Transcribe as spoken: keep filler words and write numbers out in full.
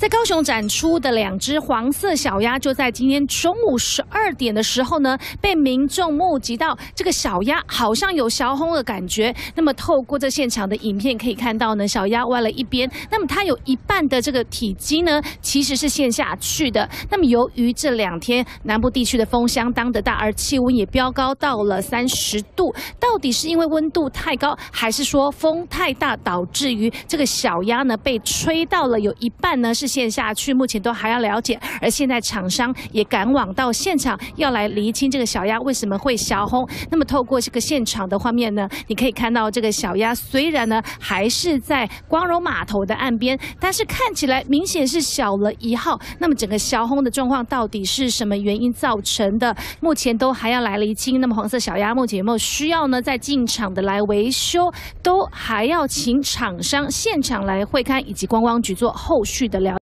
在高雄展出的两只黄色小鸭，就在今天中午十二点的时候呢，被民众目击到这个小鸭好像有小红的感觉。那么透过这现场的影片可以看到呢，小鸭歪了一边，那么它有一半的这个体积呢，其实是陷下去的。那么由于这两天南部地区的风相当的大，而气温也飙高到了三十度，到底是因为温度太高，还是说风太大，导致于这个小鸭呢被吹到了有一半呢是陷下去，目前都还要了解。而现在厂商也赶往到现场，要来厘清这个小鸭为什么会小红。那么透过这个现场的画面呢，你可以看到这个小鸭虽然呢还是在光荣码头的岸边，但是看起来明显是小了一号。那么整个小红的状况到底是什么原因造成的？目前都还要来厘清。那么黄色小鸭目前有没有需要呢再进场的来维修，都还要请厂商现场来会勘以及观光局做后续的了解。